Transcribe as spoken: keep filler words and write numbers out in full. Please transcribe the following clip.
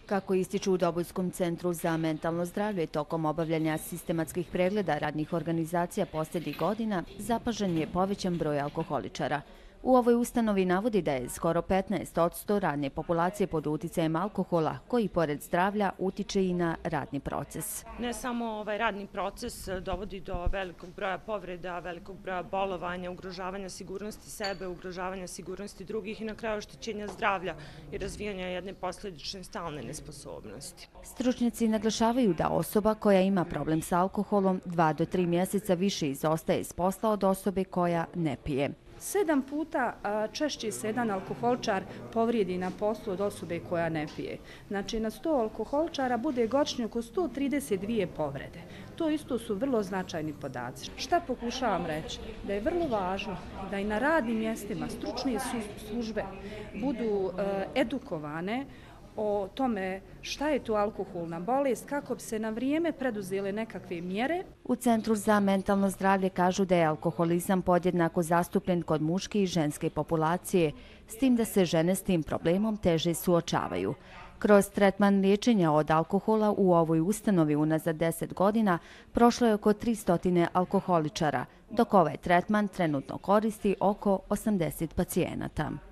Kako ističu u Dobojskom centru za mentalno zdravlje, tokom obavljanja sistematskih pregleda radnih organizacija posljednjih godina zapažen je povećan broj alkoholičara. U ovoj ustanovi navodi da je skoro petnaest posto radne populacije pod uticajem alkohola, koji pored zdravlja utiče i na radni proces. Ne samo ovaj radni proces dovodi do velikog broja povreda, velikog broja bolovanja, ugrožavanja sigurnosti sebe, ugrožavanja sigurnosti drugih i na kraju oštećenja zdravlja i razvijanja jedne posljedične stalne nesposobnosti. Stručnjaci naglašavaju da osoba koja ima problem sa alkoholom dva do tri mjeseca više izostaje iz posla od osobe koja ne pije. Sedam puta češće se jedan alkoholčar povrijedi na poslu od osobe koja ne pije. Znači na sto alkoholčara bude godišnje oko sto trideset dvije povrede. To isto su vrlo značajni podaci. Šta pokušavam reći? Da je vrlo važno da i na radnim mjestima stručne službe budu edukovane o tome šta je to alkoholna bolest, kako bi se na vrijeme preduzele nekakve mjere. U Centru za mentalno zdravlje kažu da je alkoholizam podjednako zastupljen kod muške i ženske populacije, s tim da se žene s tim problemom teže suočavaju. Kroz tretman liječenja od alkohola u ovoj ustanovi unazad deset godina prošlo je oko tristo alkoholičara, dok ovaj tretman trenutno koristi oko osamdeset pacijenata.